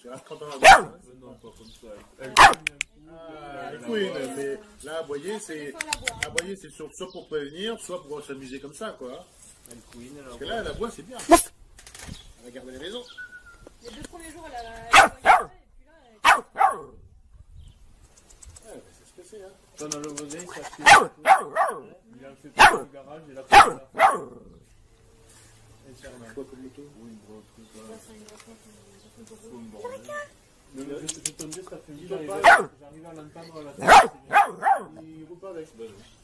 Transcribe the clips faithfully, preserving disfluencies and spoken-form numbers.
Quand on a non, pas comme ça. Elle queen, mais là, aboyer, c'est aboyer, c'est soit pour prévenir, soit pour s'amuser comme ça, quoi. Elle queen, alors. Parce que là, la bois, c'est bien. Elle va garder les maisons. Les deux premiers jours, elle a. Et puis là, elle. Ouais, c'est ce que c'est, hein. Dans le volet, ça fait. Il a fait tout le garage et la porte. Quoi comme moto? Oui, une grosse truc. Je te dis, ça fait dit, j'arrive à l'entendre à la tête. Il roule pas avec.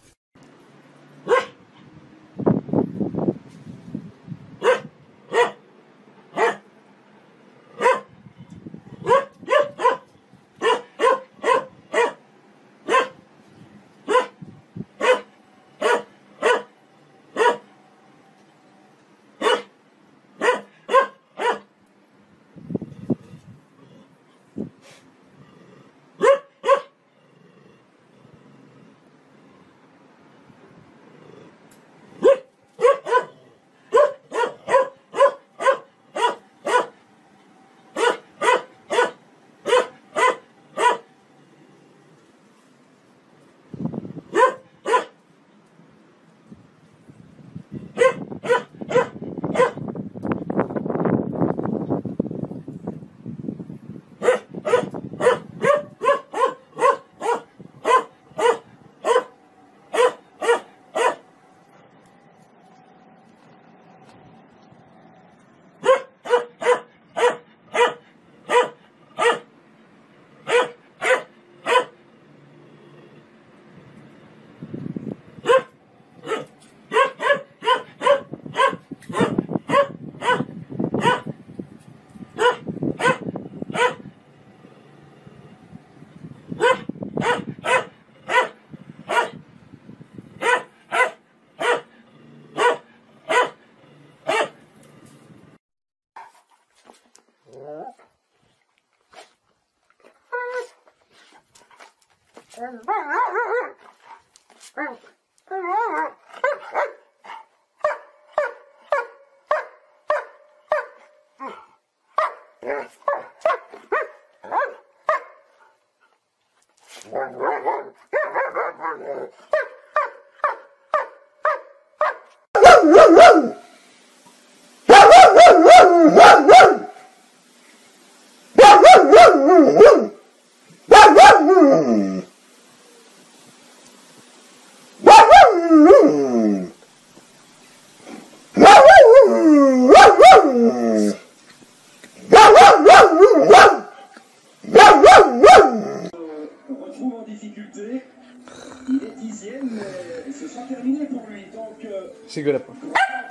C'est gueule après.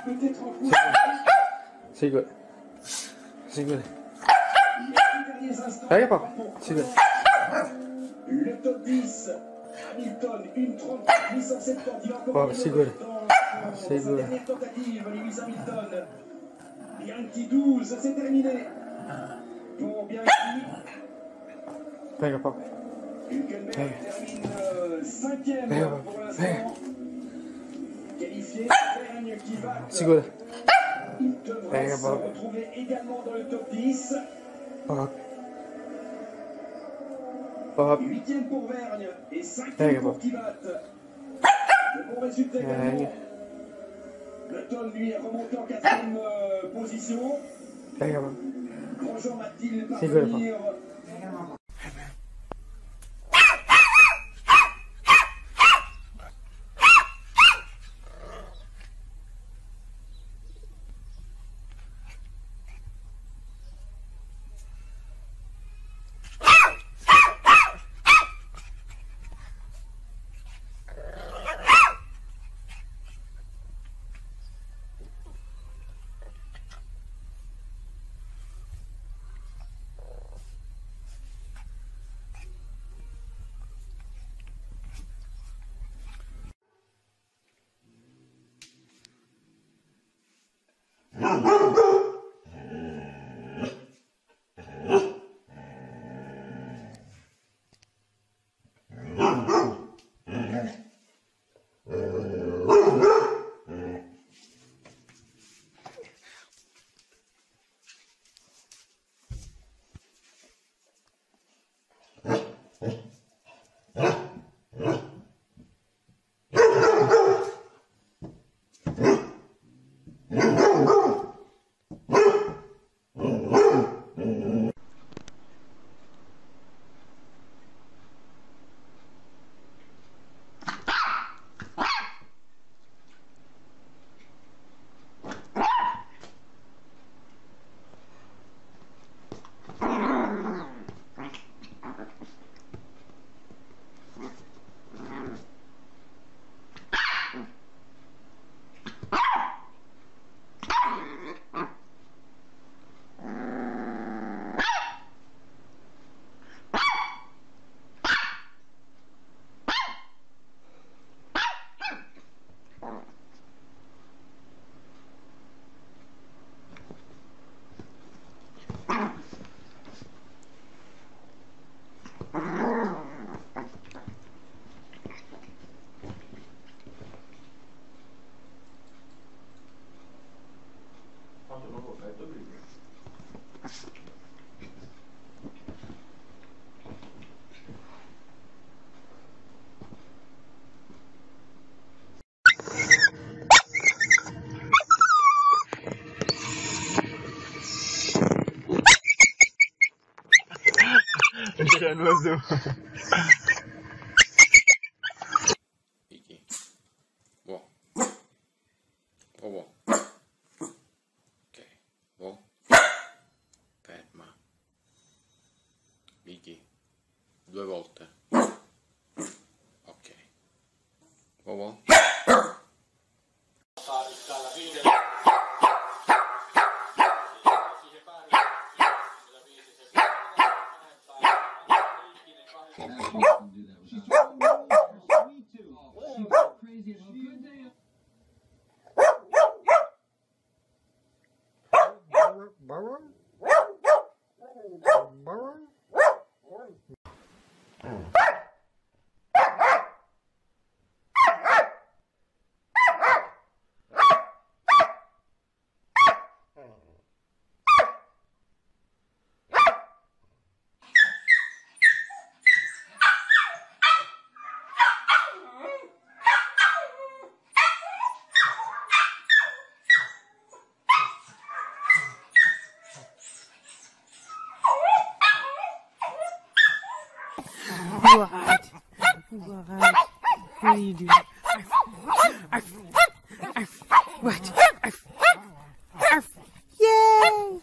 C'est gueule. C'est gueule. Regarde pas. C'est gueule. Le top dix, Hamilton, une trente, huit cent soixante-dix. Oh, c'est gueule. C'est gueule. Dernière tentative, Lewis Hamilton. Bianchi douze, c'est terminé. Pour Bianchi. Regarde pas. Hülkenberg termine cinquième pour l'instant. Qualifié, Vergne qui va. C'est gueule. Il devrait se retrouver également dans le top dix. Huitième pour Vergne et cinquième pour Kivat. Le bon résultat également. Button lui est remonté en quatrième euh, position. Grosjean va-t-il parvenir? On dirait un oiseau. Vicky. Buon. Oh, buon. Ok. Buon. Ferma. Vicky. Due volte. Ok. Buon, buon. What? What? What are you doing? What? Yay!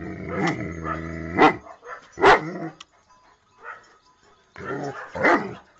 Mm-hmm.